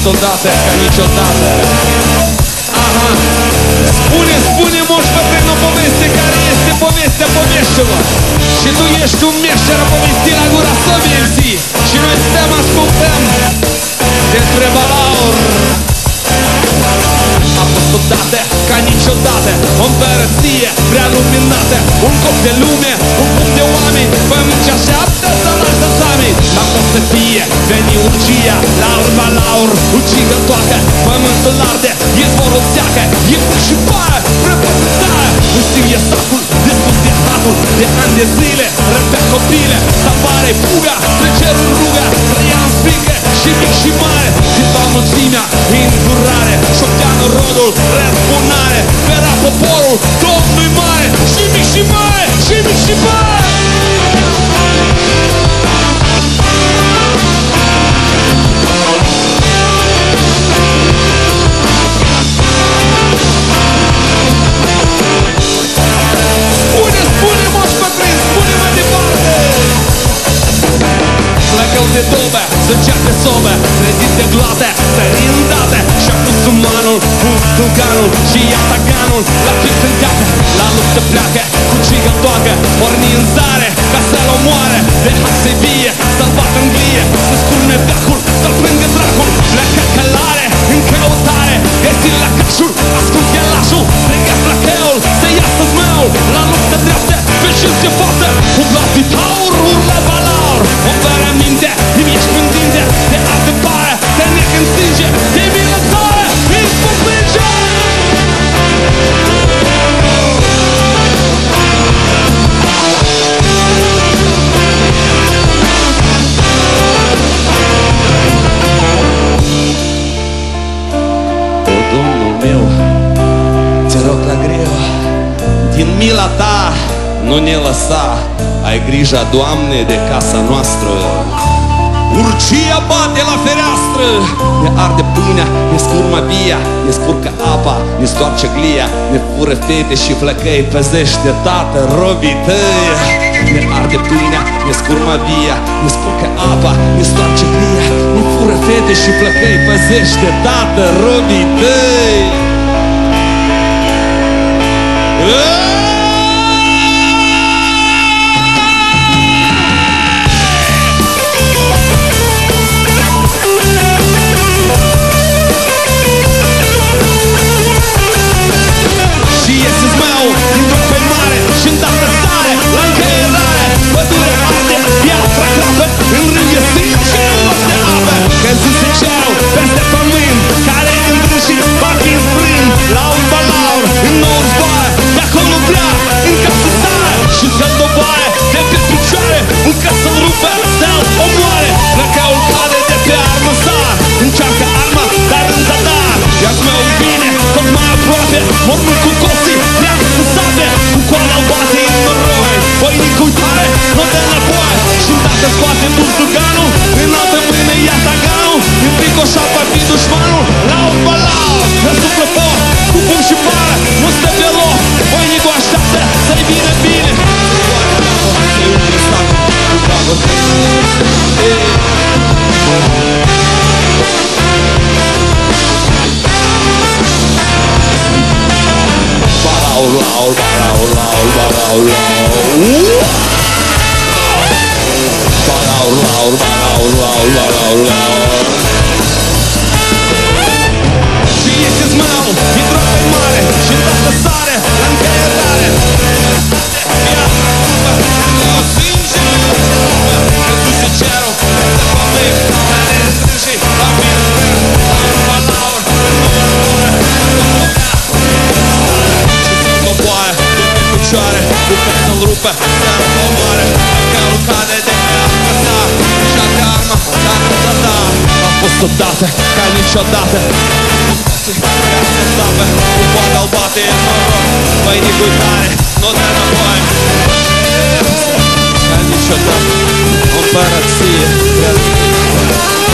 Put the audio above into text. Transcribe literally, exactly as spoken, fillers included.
niciodată, ca niciodată. Aha. Spune, spune, moș bătrân, o poveste care este povestea poveștilor. Și tu ești un meșter povesti la gura sobii M C. Și noi stăm, ascultăm despre balaur. A fost odată, ca niciodată, o împărăție prea luminată. Un cop de lume, un cop de oameni, pământ ce așteaptă să lasă oameni. Dar cum să fie, veni urgia, laur, balaur, ucigă toacă. Pământul arde, izvorul seacă, e foc și paie, prăpătătare. Nu știu, e sacul, dispus de hatul, de ani de zile, răpea copile. Să apare fuga, trece în ruga, trăia în frică, și mic și mare. Câtva mulțimea, îndurare, șopteană rodul, răzbunare. Spera poporul, Domnul-i mare, și mic și mare, și mic și mare. Spune, spune, moș bătrân, spune mai departe. Plecă de dobe, să începe sobe, trezit de gloate, sări îndată. Și-a pus umanul, pus tuganul și ia taganul. La pix în teacă, la luptă pleacă, cu cigă toacă. Porni în zare, ca să-l omoare. De hai să-i vie, să-l bată în glie, să scurme veacul, să-l prângă dracul. Pleacă călare, în căutare, găsi la cașul, ascult ghelașul. Strigă flacheul, să iasă zmeul, la luptă dreaptă, pe și ce poate. Cu glas de taur, urla balaur. O bere minte, nimici când tinde, de alte pare, te nec în sânge, de milă tare, îți păsânge. O, Domnul meu, te rog la greu, din mila ta nu ne lăsa. Ai grija, Doamne, de casa noastră. Urgia bate la fereastră, ne arde pâinea, ne scurmă via, ne scurcă apa, ne stoarce glia, ne fură fete și flăcăi. Păzește, Tată, robii tăi. Ne arde pâinea, ne scurmă via, ne scurcă apa, ne stoarce glia, ne fură fete și flăcăi. Păzește, Tată, robii tăi. Mormânt cu coții, pleacă în sate, cu coale albate în noroi. Voinicul tare, nu dă înapoi. Și-mi dacă scoate buzduganul, în altă mâine ia taganul. În fricoșat va fi dușmanul, laur, balaur, răsuflă foc, cu pum și pară, nu stă pe loc. Voinicul așteaptă să-i vină bine. Balaur, balaur, balaur, balaur, balaur, balaur, balaur, balaur, balaur. Și iese zmăul, e droapă mare, și îndată sare, la încăierare. Viața curvă, nu sânge, răduse cerul, de pământ, care strânge, la mine strâng, balaur, nu mură, nu dea. Coboară, pe picioare, bucă să-l rupă, să-l omoare. Călul cade de pe arma sa, și-a arma, dar nu da da. A fost odată, ca niciodată. Vrea să sapă, cu poate al bate în noroc. Voinicul tare, nu dă înapoi. Ca niciodată, o împărăție.